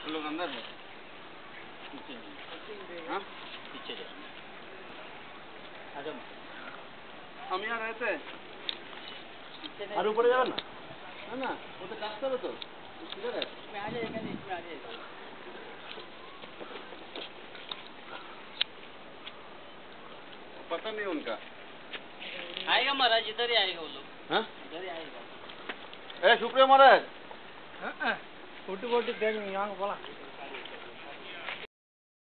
लोग अंदर है हाँ पीछे जाओ आ जाओ हम यहाँ रहते हैं और ऊपर जाओ ना है ना वो तो रास्ता है तो किधर है इसमें आ जाएगा नहीं इसमें आ जाएगा पता नहीं उनका आएगा महाराज इधर ही आएगा वो लोग हाँ इधर ही आएगा ए सुप्रिया महाराज फोटो फोटो देख यहाँ बोला